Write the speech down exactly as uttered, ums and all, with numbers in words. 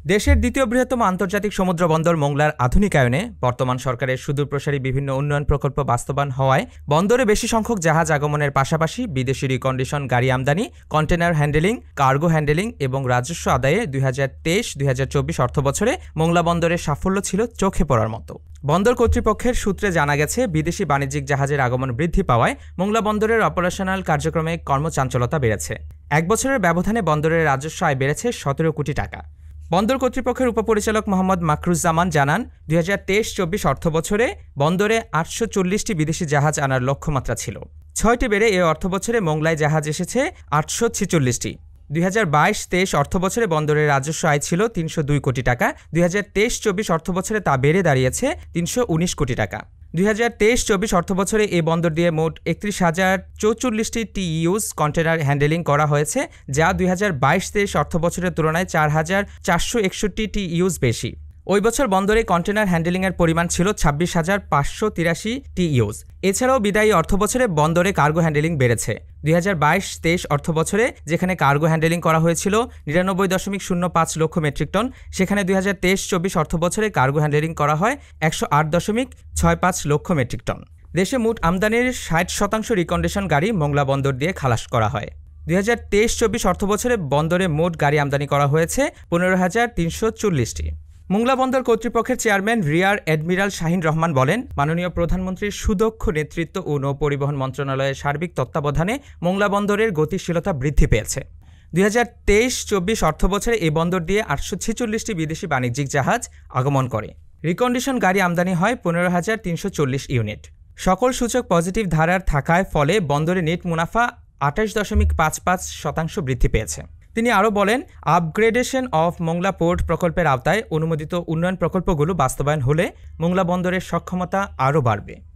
দেশের দ্বিতীয় বৃহত্তম আন্তর্জাতিক সমুদ্র বন্দর মোংলার আধুনিকায়নে বর্তমান সরকারের সুদূরপ্রসারী বিভিন্ন উন্নয়ন প্রকল্প বাস্তবায়ন হওয়ায় বন্দরে বেশি সংখ্যক জাহাজ আগমনের পাশাপাশি বিদেশি রিকন্ডিশন গাড়ি আমদানি, কন্টেনার হ্যান্ডেলিং, কার্গো হ্যান্ডেলিং এবং রাজস্ব আদায়ে দুই হাজার তেইশ দুই হাজার চব্বিশ অর্থবছরে মোংলা বন্দরের সাফল্য ছিল চোখে পড়ার মতো। বন্দর কর্তৃপক্ষের সূত্রে জানা গেছে, বিদেশি বাণিজ্যিক জাহাজের আগমন বৃদ্ধি পাওয়ায় মোংলা বন্দরের অপারেশনাল কার্যক্রমে কর্মচাঞ্চলতা বেড়েছে। এক বছরের ব্যবধানে বন্দরের রাজস্ব আয় বেড়েছে সতেরো কোটি টাকা। বন্দর কর্তৃপক্ষের উপপরিচালক মোহাম্মদ মাকরুজ্জামান জানান, দুই হাজার তেইশ চব্বিশ অর্থবছরে বন্দরে আটশো চল্লিশটি বিদেশি জাহাজ আনার লক্ষ্যমাত্রা ছিল। ছয়টি বেড়ে এ অর্থবছরে মোংলায় জাহাজ এসেছে আটশো ছেচল্লিশটি। দুই হাজার বাইশ তেইশ অর্থবছরে বন্দরের রাজস্ব আয় ছিল তিনশো দুই কোটি টাকা। দুই হাজার তেইশ চব্বিশ অর্থবছরে তা বেড়ে দাঁড়িয়েছে তিনশো উনিশ কোটি টাকা। দুই হাজার তেইশ চব্বিশ অর্থবছরে এই বন্দর দিয়ে মোট একত্রিশ হাজার চৌচল্লিশটি টিইউজ কন্টেনার হ্যান্ডেলিং করা হয়েছে, যা দুই হাজার বাইশ তেইশ অর্থবছরের তুলনায় চার হাজার চারশো একষট্টি টিইউজ বেশি। ওই বছর বন্দরে কন্টেনার হ্যান্ডেলিংয়ের পরিমাণ ছিল ছাব্বিশ হাজার পাঁচশো তিরাশি টিইউজ। এছাড়াও বিদায়ী অর্থবছরে বন্দরে কার্গো হ্যান্ডেলিং বেড়েছে। দুই হাজার বাইশ তেইশ অর্থবছরে যেখানে কার্গো হ্যান্ডেলিং করা হয়েছিল নিরানব্বই দশমিক শূন্য পাঁচ লক্ষ মেট্রিক টন, সেখানে দুই হাজার তেইশ চব্বিশ অর্থবছরে কার্গো হ্যান্ডেলিং করা হয় একশো আট দশমিক ছয় পাঁচ লক্ষ মেট্রিক টন। দেশে মোট আমদানির ষাট শতাংশ রিকন্ডিশন গাড়ি মোংলা বন্দর দিয়ে খালাস করা হয়। দুই হাজার তেইশ চব্বিশ অর্থবছরে বন্দরে মোট গাড়ি আমদানি করা হয়েছে পনেরো হাজার তিনশো চল্লিশটি। মোংলা বন্দর কর্তৃপক্ষের chairman rear admiral Shahin Rahman বলেন, মাননীয় প্রধানমন্ত্রীর সুদক্ষ নেতৃত্ব ও নৌপরিবহন মন্ত্রণালয়ের সার্বিক তত্ত্বাবধানে মোংলা বন্দরের গতিশীলতা বৃদ্ধি পেয়েছে। দুই হাজার তেইশ চব্বিশ অর্থবছরে এই বন্দর দিয়ে আটশো ছেচল্লিশটি বিদেশি বাণিজ্যিক জাহাজ আগমন করে। রিকন্ডিশন গাড়ি আমদানি হয় পনেরো হাজার তিনশো চল্লিশ ইউনিট। সকল সূচক পজিটিভ ধারার থাকায় ফলে বন্দরে নেট মুনাফা আঠাশ দশমিক পাঁচ পাঁচ শতাংশ বৃদ্ধি পেয়েছে। তিনি আরও বলেন, আপগ্রেডেশন অফ মোংলা পোর্ট প্রকল্পের আওতায় অনুমোদিত উন্নয়ন প্রকল্পগুলো বাস্তবায়ন হলে মোংলা বন্দরের সক্ষমতা আরও বাড়বে।